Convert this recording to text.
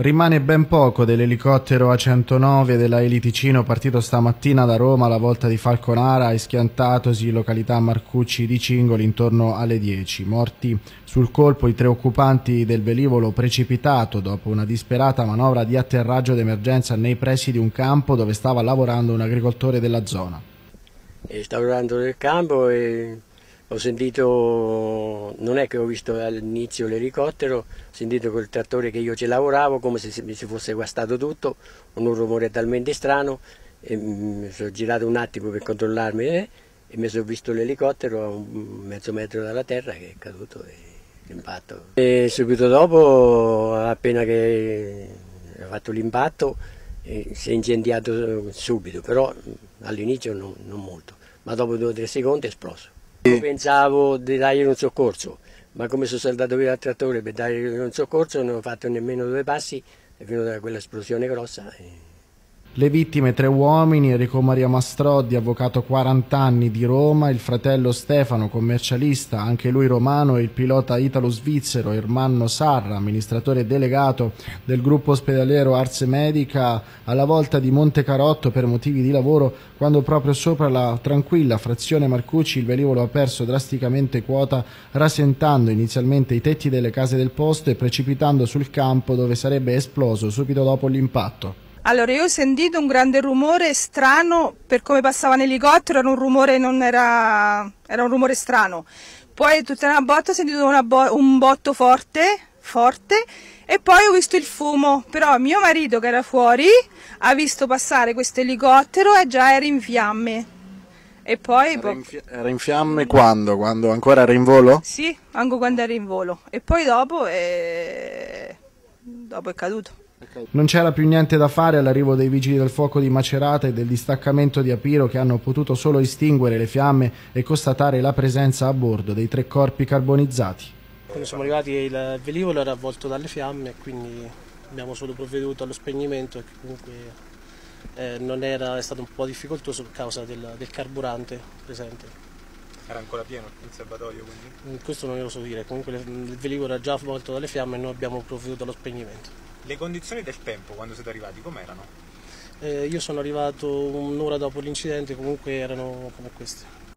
Rimane ben poco dell'elicottero A109 della Eni Ticino partito stamattina da Roma alla volta di Falconara e schiantatosi in località Marcucci di Cingoli intorno alle 10. Morti sul colpo i 3 occupanti del velivolo precipitato dopo una disperata manovra di atterraggio d'emergenza nei pressi di un campo dove stava lavorando un agricoltore della zona. Stavo lavorando nel campo e ho sentito, non è che ho visto all'inizio l'elicottero, ho sentito col trattore che io ci lavoravo come se mi si fosse guastato tutto, con un rumore talmente strano, e mi sono girato un attimo per controllarmi e mi sono visto l'elicottero a un mezzo metro dalla terra che è caduto l'impatto. E subito dopo, appena che ha fatto l'impatto, si è incendiato subito, però all'inizio non molto, ma dopo 2 o 3 secondi è esploso. Io pensavo di dargli un soccorso, ma come sono saltato via dal trattore per dargli un soccorso non ho fatto nemmeno 2 passi, è venuta quell'esplosione grossa. Le vittime 3 uomini, Enrico Maria Mastrodi, avvocato 40 anni di Roma, il fratello Stefano, commercialista, anche lui romano, e il pilota italo-svizzero Ermanno Sarra, amministratore delegato del gruppo ospedaliero Ars Medica, alla volta di Montecarotto per motivi di lavoro, quando proprio sopra la tranquilla frazione Marcucci il velivolo ha perso drasticamente quota, rasentando inizialmente i tetti delle case del posto e precipitando sul campo dove sarebbe esploso subito dopo l'impatto. Allora, io ho sentito un grande rumore strano per come passava un elicottero, era un rumore, era un rumore strano. Poi tutta una botta ho sentito un botto forte, e poi ho visto il fumo, però mio marito che era fuori ha visto passare questo elicottero e già era in fiamme. E poi era in fiamme quando? Quando ancora era in volo? Sì, anche quando era in volo. E poi dopo è caduto. Non c'era più niente da fare all'arrivo dei vigili del fuoco di Macerata e del distaccamento di Apiro, che hanno potuto solo estinguere le fiamme e constatare la presenza a bordo dei 3 corpi carbonizzati. Quando siamo arrivati il velivolo era avvolto dalle fiamme, quindi abbiamo solo provveduto allo spegnimento e comunque non era, è stato un po' difficoltoso a causa del carburante presente. Era ancora pieno il serbatoio quindi? Questo non lo so dire, comunque il velivolo era già avvolto dalle fiamme e noi abbiamo provveduto allo spegnimento. Le condizioni del tempo quando siete arrivati com'erano? Io sono arrivato un'ora dopo l'incidente, comunque erano come queste.